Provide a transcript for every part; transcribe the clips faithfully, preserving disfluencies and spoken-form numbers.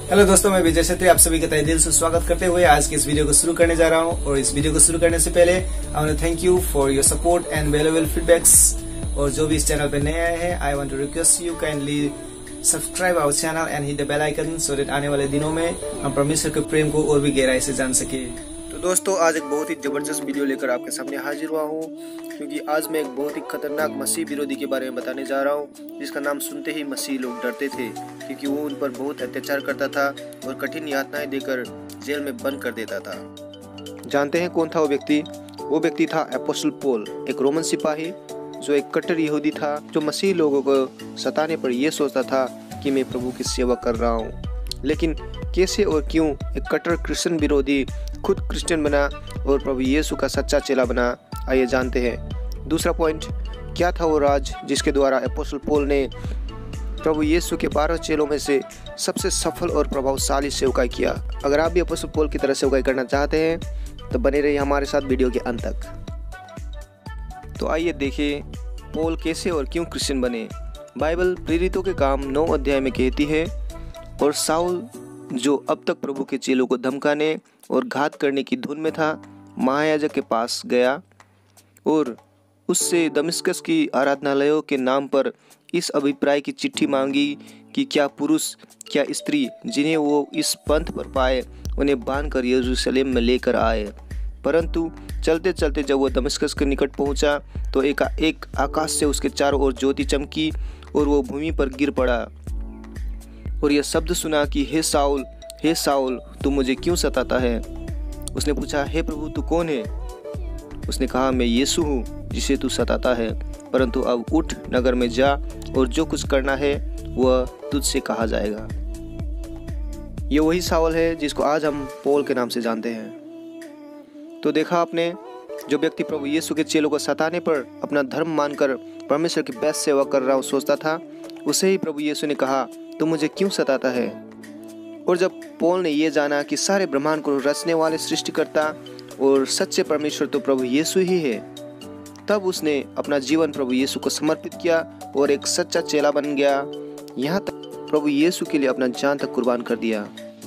Hello दोस्तों, मैं विजय छेत्री आप सभी का तहे दिल से स्वागत करते हुए आज की इस वीडियो को शुरू करने जा रहा हूं। और इस वीडियो को शुरू करने से पहले I want to thank you for your support and valuable feedbacks. और जो भी इस चैनल पे नए आए हैं, I want to request you kindly subscribe our channel and hit the bell icon so that आने वाले दिनों में हम परमेश्वर के प्रेम को और भी गहराई से जान सके। तो दोस्तों, आज एक बहुत ही जबरदस्त वीडियो लेकर आपके सामने हाजिर हुआ हूँ, क्योंकि आज मैं एक बहुत ही खतरनाक मसीह विरोधी के बारे में बताने जा रहा हूँ, जिसका नाम सुनते ही मसीह लोग डरते थे, क्योंकि वो उन पर बहुत अत्याचार करता था और कठिन यातनाएं देकर जेल में बंद कर देता था। जानते हैं कौन था वो व्यक्ति? वो व्यक्ति था अपोस्टल पॉल, एक रोमन सिपाही जो एक कट्टर यहूदी था, जो मसीह लोगों को सताने पर यह सोचता था कि मैं प्रभु की सेवा कर रहा हूँ। लेकिन कैसे और क्यों एक कट्टर क्रिश्चियन विरोधी खुद क्रिश्चियन बना और प्रभु यीशु का सच्चा चेला बना, आइए जानते हैं। दूसरा पॉइंट, क्या था वो राज जिसके द्वारा अपोस्टल पॉल ने प्रभु यीशु के बारह चेलों में से सबसे सफल और प्रभावशाली सेवकाई किया। अगर आप भी अपोस्टल पॉल की तरह सेवकाई करना चाहते हैं तो बने रहिए हमारे साथ वीडियो के अंत तक। तो आइए देखें पॉल कैसे और क्यों क्रिश्चियन बने। बाइबल प्रेरितों के काम नौ अध्याय में कहती है, और साउल जो अब तक प्रभु के चेलों को धमकाने और घात करने की धुन में था, महायाजक के पास गया और उससे दमिश्कस की आराधनालयों के नाम पर इस अभिप्राय की चिट्ठी मांगी कि क्या पुरुष क्या स्त्री जिन्हें वो इस पंथ पर पाए उन्हें बांधकर यरूशलेम में लेकर आए। परंतु चलते चलते जब वो दमिश्कस के निकट पहुंचा तो एक एक आकाश से उसके चारों ओर ज्योति चमकी और वो भूमि पर गिर पड़ा और यह शब्द सुना कि हे साउल हे साउल तू मुझे क्यों सताता है। उसने पूछा, हे प्रभु तू कौन है? उसने कहा, मैं यीशु हूँ जिसे तू सताता है, परंतु अब उठ नगर में जा और जो कुछ करना है वह तुझसे कहा जाएगा। ये वही साउल है जिसको आज हम पॉल के नाम से जानते हैं। तो देखा आपने, जो व्यक्ति प्रभु यीशु के चेलों को सताने पर अपना धर्म मानकर परमेश्वर की बेस्ट सेवा कर रहा हूँ सोचता था, उसे ही प्रभु यीशु ने कहा, तू मुझे क्यों सताता है। और जब पॉल ने यह जाना कि सारे ब्रह्मांड को रचने वाले सृष्टिकर्ता और सच्चे परमेश्वर तो प्रभु यीशु ही है, तब उसने अपना जीवन प्रभु यीशु को समर्पित किया और एक सच्चा चेला बन गया। यहाँ तक प्रभु यीशु के लिए अपना जान तक कुर्बान कर दिया।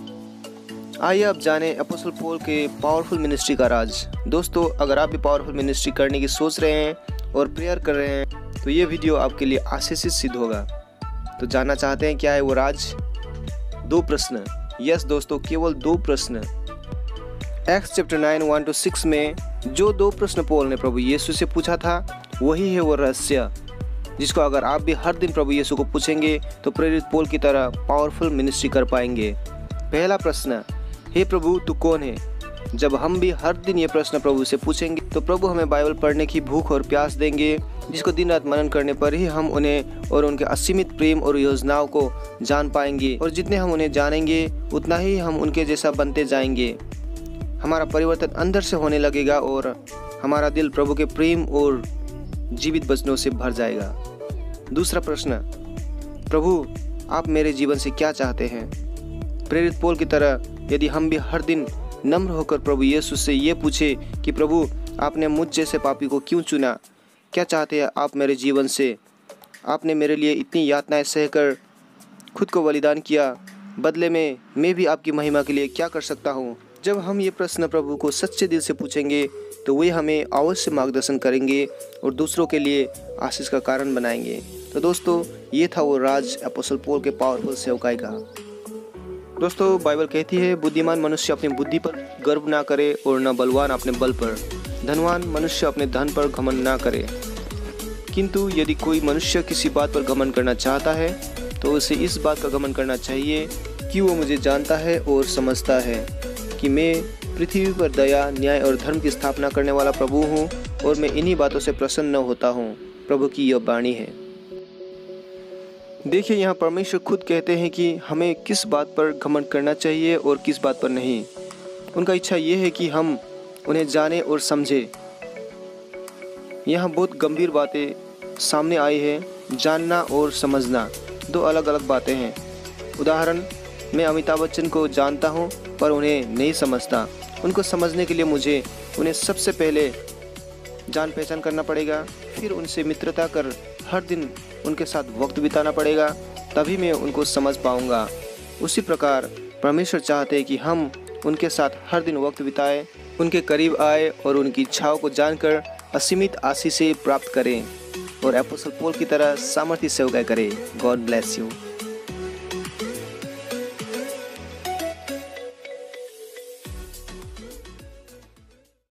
आइए अब जाने अपोस्टल पॉल के पावरफुल मिनिस्ट्री का राज। दोस्तों, अगर आप भी पावरफुल मिनिस्ट्री करने की सोच रहे हैं और प्रेयर कर रहे हैं तो ये वीडियो आपके लिए आशीषित सिद्ध होगा। तो जानना चाहते हैं क्या है वो राज? दो प्रश्न। यस दोस्तों, केवल दो प्रश्न। Acts chapter nine one two six में जो दो प्रश्न पॉल ने प्रभु यीशु से पूछा था, वही है वो रहस्य जिसको अगर आप भी हर दिन प्रभु यीशु को पूछेंगे तो प्रेरित पॉल की तरह पावरफुल मिनिस्ट्री कर पाएंगे। पहला प्रश्न, हे प्रभु तू कौन है? जब हम भी हर दिन ये प्रश्न प्रभु से पूछेंगे तो प्रभु हमें बाइबल पढ़ने की भूख और प्यास देंगे, जिसको दिन रात मनन करने पर ही हम उन्हें और उनके असीमित प्रेम और योजनाओं को जान पाएंगे। और जितने हम उन्हें जानेंगे उतना ही हम उनके जैसा बनते जाएंगे। हमारा परिवर्तन अंदर से होने लगेगा और हमारा दिल प्रभु के प्रेम और जीवित वचनों से भर जाएगा। दूसरा प्रश्न, प्रभु आप मेरे जीवन से क्या चाहते हैं? प्रेरित पॉल की तरह यदि हम भी हर दिन नम्र होकर प्रभु यीशु से ये पूछे कि प्रभु आपने मुझ जैसे पापी को क्यों चुना? क्या चाहते हैं आप मेरे जीवन से? आपने मेरे लिए इतनी यातनाएं सहकर खुद को बलिदान किया, बदले में मैं भी आपकी महिमा के लिए क्या कर सकता हूँ? जब हम ये प्रश्न प्रभु को सच्चे दिल से पूछेंगे तो वे हमें अवश्य मार्गदर्शन करेंगे और दूसरों के लिए आशीष का कारण बनाएंगे। तो दोस्तों, ये था वो राज अपोस्टल पॉल के पावरफुल सेवकाई का। दोस्तों, बाइबल कहती है, बुद्धिमान मनुष्य अपनी बुद्धि पर गर्व ना करे और न बलवान अपने बल पर। धनवान मनुष्य अपने धन पर घमंड ना करे। किंतु यदि कोई मनुष्य किसी बात पर घमंड करना चाहता है तो उसे इस बात का घमंड करना चाहिए कि वो मुझे जानता है और समझता है कि मैं पृथ्वी पर दया, न्याय और धर्म की स्थापना करने वाला प्रभु हूँ और मैं इन्हीं बातों से प्रसन्न होता हूँ। प्रभु की यह वाणी है। देखिए, यहाँ परमेश्वर खुद कहते हैं कि हमें किस बात पर घमंड करना चाहिए और किस बात पर नहीं। उनका इच्छा ये है कि हम उन्हें जाने और समझे। यहाँ बहुत गंभीर बातें सामने आई है। जानना और समझना दो अलग अलग बातें हैं। उदाहरण, मैं अमिताभ बच्चन को जानता हूँ पर उन्हें नहीं समझता। उनको समझने के लिए मुझे उन्हें सबसे पहले जान पहचान करना पड़ेगा, फिर उनसे मित्रता कर हर दिन उनके साथ वक्त बिताना पड़ेगा, तभी मैं उनको समझ पाऊंगा। उसी प्रकार परमेश्वर चाहते हैं कि हम उनके साथ हर दिन वक्त बिताएं, उनके करीब आए और उनकी इच्छाओं को जानकर असीमित आशीष प्राप्त करें और अपोस्तल पौल की तरह सामर्थ्य सेवकाई करें। God bless you.